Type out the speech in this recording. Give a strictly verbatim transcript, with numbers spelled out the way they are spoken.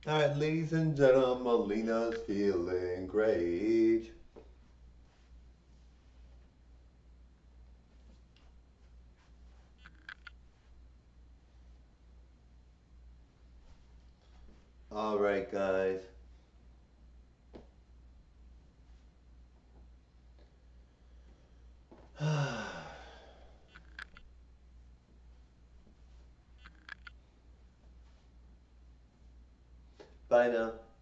Alright, ladies and gentlemen, Melina's feeling great. Alright, guys. Bye now.